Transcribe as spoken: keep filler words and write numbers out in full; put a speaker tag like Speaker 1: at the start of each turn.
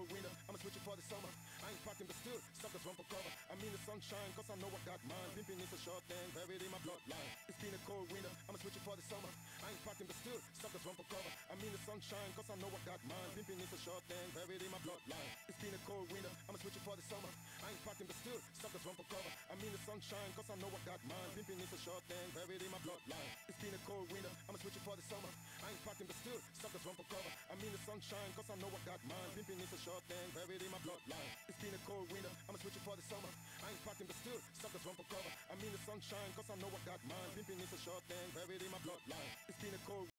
Speaker 1: cold winter, I'ma switch it for the summer. I ain't parking but still, suckers run for cover. I mean the sunshine, cause I know I got mine. Pimping is a short thing, buried in my bloodline. It's been a cold winter, I'ma switch it for the summer. I ain't parking but still, suckers run for cover. I mean the sunshine, cause I know I got mine. Pimping is a short thing, buried in my bloodline. It's been a cold winter, I'ma switch it for the summer. I ain't parking but still, suckers run for cover. I mean the sunshine, cause I know I got mine. Pimping is a short thing, buried in my bloodline. It's been a cold winter, I'ma switch it for the summer. I ain't parking but still, suckers run for cover. I mean the sunshine, cause I know I got mine. Pimping is a short thing, buried in my bloodline. It's been a cold winter, I'ma switch it for the summer. I ain't parking but still, suckers run for cover. I mean the sunshine, cause I know I got mine. Pimping is a short thing, buried in my bloodline. It's been a cold